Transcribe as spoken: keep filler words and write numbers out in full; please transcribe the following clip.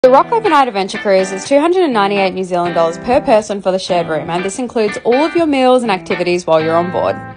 The Rock Overnight Adventure Cruise is two hundred ninety-eight New Zealand dollars per person for the shared room, and this includes all of your meals and activities while you're on board.